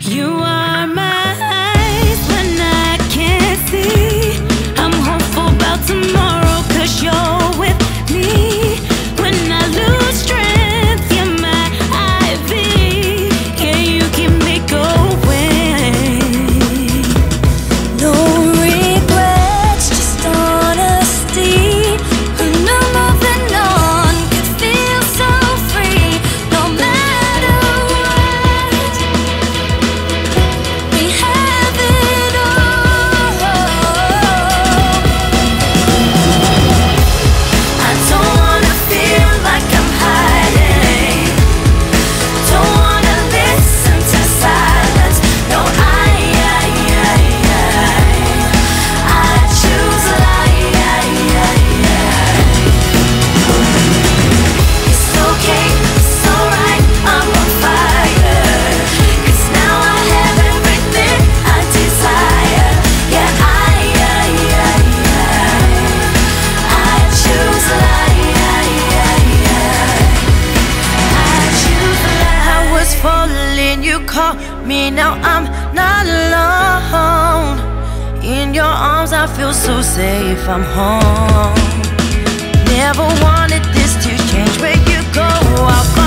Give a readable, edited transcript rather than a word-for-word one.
You are my eyes when I can't see. I'm hopeful about tomorrow, 'cause you're with me. When I lose strength, you're my IV. Yeah, you keep me going. No regrets, just honesty. And I'm moving on, could feel so free. No matter what, we have it all. I don't wanna feel like I'm hiding. Don't wanna listen to silence. No, I choose life. It's okay, it's alright, I'm on fire. 'Cause now I have everything I desire. Yeah, I choose life. I choose life. I was falling, you caught me, now I'm not alone. In your arms I feel so safe, I'm home. Never wanted this to change. Where you go, I'll